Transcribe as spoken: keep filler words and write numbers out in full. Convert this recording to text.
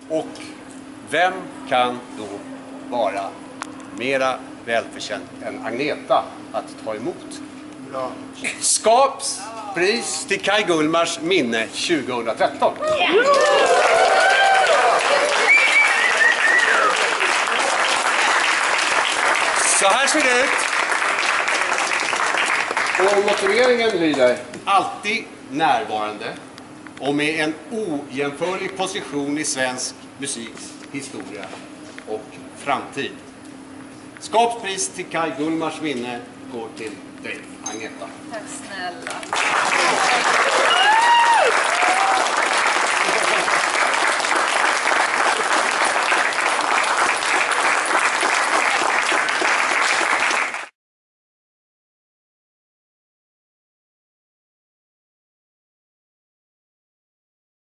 Och vem kan då vara mera välförtjänt än Agneta att ta emot? Ja. Skaps pris till Kaj Gullmars minne tjugohundratretton. Yeah. Så här ser det ut. Och motiveringen lyder: alltid närvarande och med en ojämförlig position i svensk musiks historia och framtid. Skapspris till Kaj Gullmars minne går till dig, Agneta. Tack snälla.